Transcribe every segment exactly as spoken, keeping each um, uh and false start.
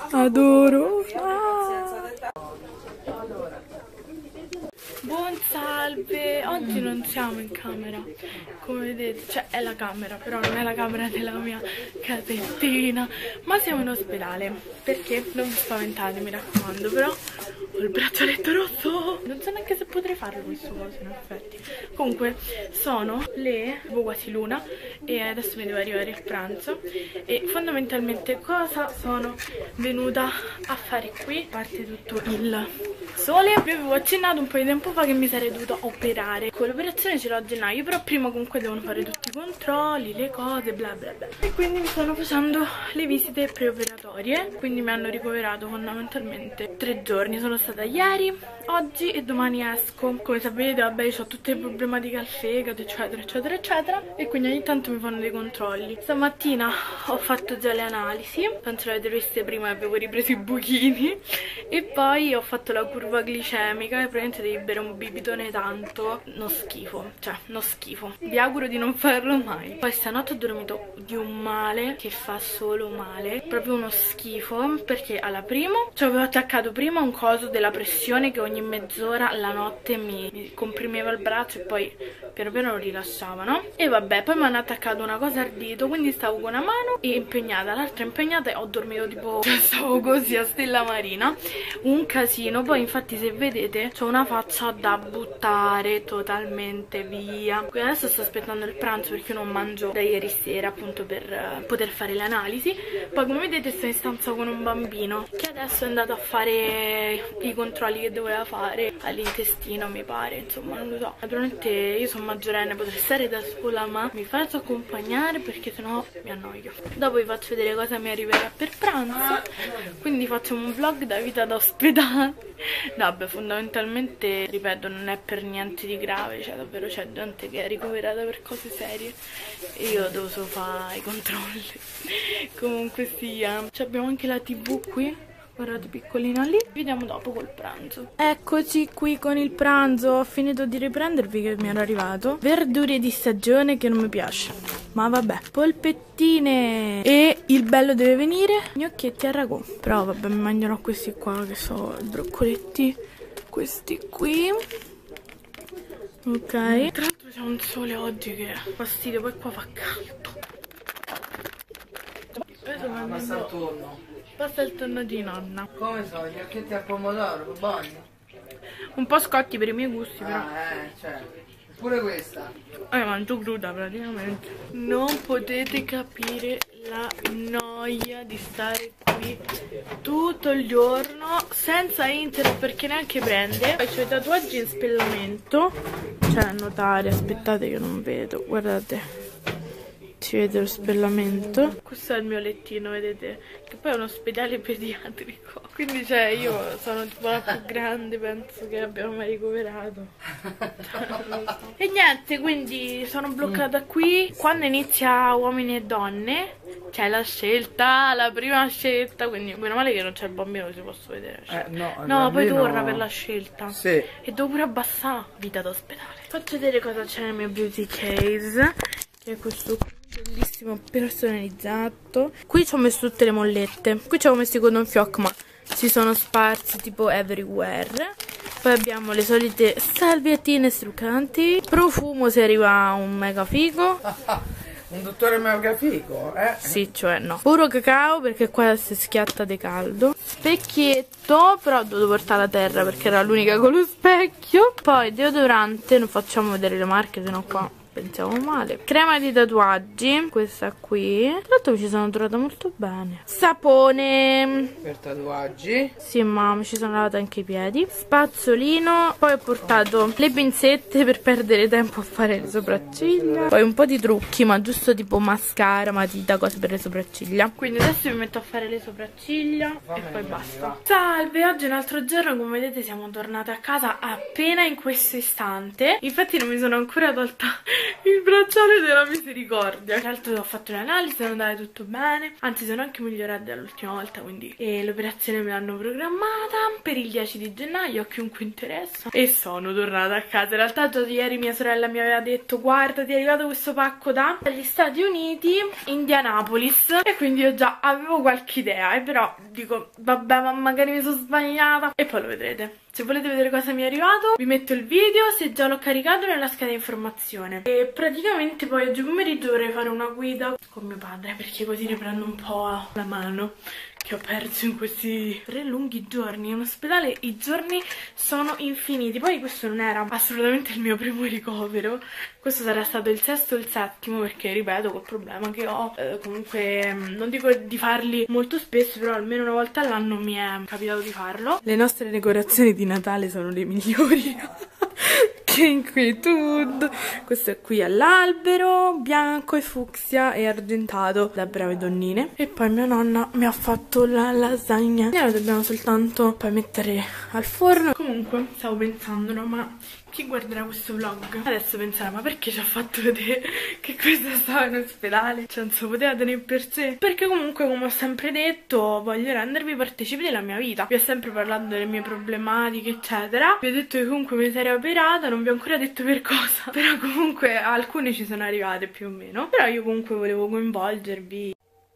Adoro. Ah. Buon salve, oggi non siamo in camera, come vedete, cioè è la camera, però non è la camera della mia casettina, ma siamo in ospedale, perché non vi spaventate, mi raccomando, però ho il braccialetto rosso, non so neanche se potrei farlo questo coso in effetti. Comunque sono le tipo quasi l'una e adesso mi deve arrivare il pranzo e fondamentalmente cosa sono venuta a fare qui, a parte tutto il sole. Vi avevo accennato un po' di tempo fa che mi sarei dovuta operare, con l'operazione ce l'ho a gennaio, però prima comunque devono fare tutti i controlli, le cose, bla bla bla, e quindi mi stanno facendo le visite preoperatorie, quindi mi hanno ricoverato fondamentalmente tre giorni. Sono stata ieri, oggi e domani esco. Come sapete, vabbè, ho tutte le problematiche al fegato, eccetera eccetera eccetera, e quindi ogni tanto mi fanno dei controlli. Stamattina ho fatto già le analisi, penso le avete viste prima, avevo ripreso i buchini, e poi ho fatto la curva glicemica e praticamente devi bere un bibitone tanto, no schifo, cioè no schifo, vi auguro di non farlo mai. Poi stanotte ho dormito di un male che fa solo male, proprio uno schifo, perché alla primo ci avevo attaccato prima un coso della pressione che ogni mezz'ora la notte mi, mi comprimeva il braccio e poi piano piano lo rilasciava, no? E vabbè, poi mi hanno attaccato una cosa al dito, quindi stavo con una mano impegnata, l'altra impegnata, e ho dormito tipo, cioè stavo così a stella marina, un casino. Poi infatti se vedete c'ho una faccia da buttare totalmente via. Quindi adesso sto aspettando il pranzo perché io non mangio da ieri sera, appunto per uh, poter fare le analisi. Poi come vedete sto in stanza con un bambino che adesso è andato a fare i controlli che doveva fare all'intestino, mi pare, insomma non lo so. Naturalmente io sono maggiorenne, potrei stare da sola, ma mi faccio accompagnare perché sennò mi annoio. Dopo vi faccio vedere cosa mi arriverà per pranzo, quindi facciamo un vlog da vita d'ospedale. No, beh, fondamentalmente, ripeto, non è per niente di grave, cioè davvero c'è gente che è ricoverata per cose serie e io devo solo fare i controlli. Comunque sia, cioè, abbiamo anche la tivù qui, guardate, piccolina lì. Vi vediamo dopo col pranzo. Eccoci qui con il pranzo. Ho finito di riprendervi che mi era arrivato verdure di stagione che non mi piace, ma vabbè, polpettine, e il bello deve venire, gnocchetti a ragù. Però vabbè, mi mangerò questi qua che sono i broccoletti, questi qui. Ok, tra l'altro c'è un sole oggi che fastidio, poi qua fa caldo. Passa il tonno. Passa il tonno di nonna. Come sono? Gli gnocchetti al pomodoro, buoni? Un po' scotti per i miei gusti, però. Ah, eh, cioè. Pure questa. Eh, mangio cruda praticamente. Non potete capire la noia di stare qui tutto il giorno senza internet, perché neanche prende. Poi c'ho i tatuaggi in spellamento, cioè a notare, aspettate che non vedo, guardate, si vede lo spellamento. Questo è il mio lettino, vedete, che poi è un ospedale pediatrico, quindi cioè io sono tipo la più grande, penso, che abbiamo mai ricoverato. E niente, quindi sono bloccata qui. Quando inizia Uomini e Donne c'è la scelta, la prima scelta, quindi meno male che non c'è il bambino, che si posso vedere, cioè. Eh, no, no, poi bambino... torna per la scelta. Sì. E devo pure abbassare. Vita d'ospedale. Faccio vedere cosa c'è nel mio beauty case, che è questo bellissimo personalizzato. Qui ci ho messo tutte le mollette, qui ci ho messo i cotton fioc, ma si sono sparsi tipo everywhere. Poi abbiamo le solite salviettine struccanti, profumo se arriva un mega figo. Un dottore mega figo, eh? Sì, cioè no. Puro cacao, perché qua si schiatta di caldo. Specchietto, però ho dovuto portare a terra perché era l'unica con lo specchio. Poi deodorante, non facciamo vedere le marche, sennò qua pensiamo male. Crema di tatuaggi, questa qui. Tra l'altro mi ci sono trovata molto bene. Sapone per tatuaggi. Sì, ma mi ci sono lavata anche i piedi. Spazzolino. Poi ho portato le pinzette per perdere tempo a fare le sopracciglia. Poi un po' di trucchi, ma giusto tipo mascara, matita, cose per le sopracciglia. Quindi adesso mi metto a fare le sopracciglia e poi basta. Salve, oggi è un altro giorno. Come vedete siamo tornate a casa appena in questo istante. Infatti non mi sono ancora tolta il bracciale della misericordia. Tra l'altro ho fatto un'analisi, sono andate tutto bene, anzi sono anche migliorate dall'ultima volta, quindi e l'operazione me l'hanno programmata per il dieci di gennaio a chiunque interessa, e sono tornata a casa. In realtà già ieri mia sorella mi aveva detto: guarda, ti è arrivato questo pacco dagli Stati Uniti, Indianapolis, e quindi io già avevo qualche idea, e però dico vabbè, ma magari mi sono sbagliata, e poi lo vedrete. Se volete vedere cosa mi è arrivato vi metto il video, se già l'ho caricato, nella scheda informazione. E praticamente poi oggi pomeriggio vorrei fare una guida con mio padre, perché così riprendo un po' la mano che ho perso in questi tre lunghi giorni. In ospedale i giorni sono infiniti. Poi questo non era assolutamente il mio primo ricovero, questo sarà stato il sesto o il settimo, perché ripeto, col problema che ho, eh, comunque non dico di farli molto spesso, però almeno una volta all'anno mi è capitato di farlo. Le nostre decorazioni di Natale sono le migliori. Che inquietudine. Questo è qui all'albero, bianco e fucsia e argentato da brave donnine. E poi mia nonna mi ha fatto la lasagna e la dobbiamo soltanto poi mettere al forno. Comunque stavo pensando, no, ma chi guarderà questo vlog adesso penserà: ma perché ci ha fatto vedere che questa stava in ospedale? Cioè non si poteva tenere per sé. Perché comunque, come ho sempre detto, voglio rendervi partecipi della mia vita. Vi ho sempre parlato delle mie problematiche eccetera. Vi ho detto che comunque mi sarei operata, non vi ho ancora detto per cosa, però comunque alcune ci sono arrivate più o meno. Però io comunque volevo coinvolgervi.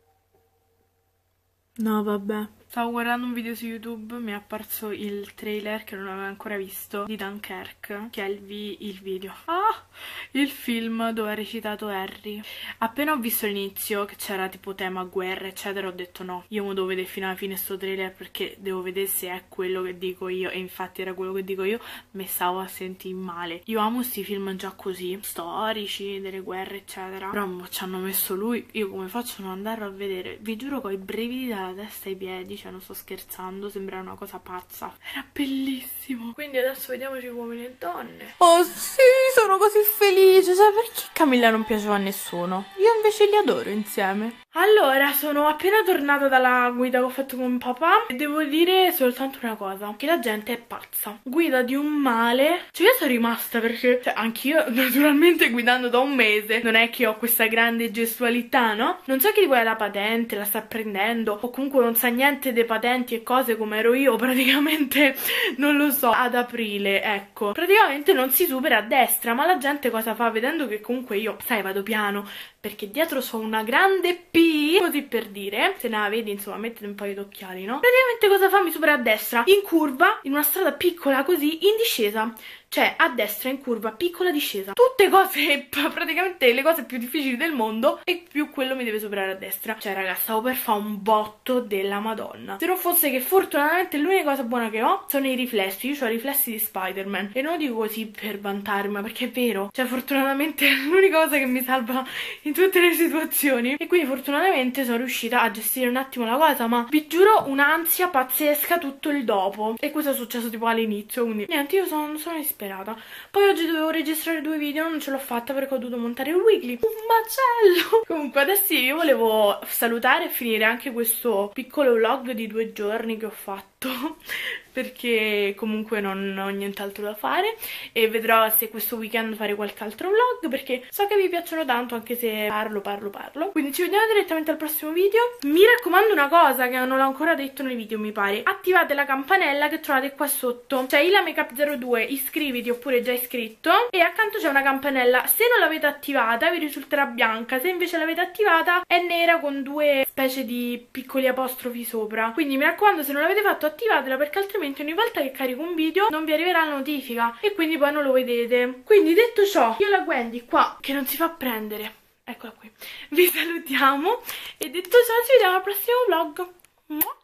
No vabbè, stavo guardando un video su YouTube, mi è apparso il trailer che non avevo ancora visto di Dunkirk, che è il, vi il video, ah, il film dove ha recitato Harry. Appena ho visto l'inizio, che c'era tipo tema guerra eccetera, ho detto no, io mi devo vedere fino alla fine sto trailer, perché devo vedere se è quello che dico io. E infatti era quello che dico io, mi stavo a sentire male. Io amo questi film già così, storici, delle guerre eccetera, però ci hanno messo lui, io come faccio a non andarlo a vedere? Vi giuro che ho i brividi dalla testa ai piedi, cioè non sto scherzando, sembra una cosa pazza, era bellissimo. Quindi adesso vediamoci uomini e donne. Oh sì, sono così felice, cioè perché Camilla non piaceva a nessuno? Io invece li adoro insieme. Allora, sono appena tornata dalla guida che ho fatto con papà e devo dire soltanto una cosa, che la gente è pazza, guida di un male. Cioè io sono rimasta perché, cioè anch'io naturalmente guidando da un mese non è che ho questa grande gestualità, no? Non so chi di voi ha la patente, la sta prendendo, o comunque non sa niente dei patenti e cose come ero io praticamente, non lo so, ad aprile, ecco. Praticamente non si supera a destra, ma la gente cosa fa? Vedendo che comunque io, sai, vado piano, perché dietro so una grande P, così per dire, se ne la vedi, insomma, mettete un paio d'occhiali, no? Praticamente cosa fa? Mi supera a destra, in curva, in una strada piccola così, in discesa. Cioè, a destra, in curva, piccola discesa. Tutte cose, praticamente le cose più difficili del mondo, e più quello mi deve superare a destra. Cioè, raga, stavo per fare un botto della Madonna. Se non fosse che fortunatamente l'unica cosa buona che ho sono i riflessi. Io ho i riflessi di Spider-Man. E non lo dico così per vantarmi, ma perché è vero. Cioè, fortunatamente è l'unica cosa che mi salva in tutte le situazioni. E quindi fortunatamente sono riuscita a gestire un attimo la cosa, ma vi giuro un'ansia pazzesca tutto il dopo. E questo è successo tipo all'inizio, quindi niente, io sono, sono isperata. Poi oggi dovevo registrare due video, non ce l'ho fatta perché ho dovuto montare il weekly, un macello. Comunque adesso io volevo salutare e finire anche questo piccolo vlog di due giorni che ho fatto, perché comunque non ho nient'altro da fare, e vedrò se questo weekend fare qualche altro vlog, perché so che vi piacciono tanto, anche se parlo parlo parlo. Quindi ci vediamo direttamente al prossimo video. Mi raccomando una cosa che non l'ho ancora detto nei video, mi pare: attivate la campanella che trovate qua sotto, c'è Ila Makeup zero due, iscriviti oppure già iscritto, e accanto c'è una campanella. Se non l'avete attivata vi risulterà bianca, se invece l'avete attivata è nera con due specie di piccoli apostrofi sopra. Quindi mi raccomando, se non l'avete fatto attivatela, perché altrimenti ogni volta che carico un video non vi arriverà la notifica e quindi poi non lo vedete. Quindi detto ciò, io la Wendy qua che non si fa prendere, eccola qui, vi salutiamo, e detto ciò ci vediamo al prossimo vlog.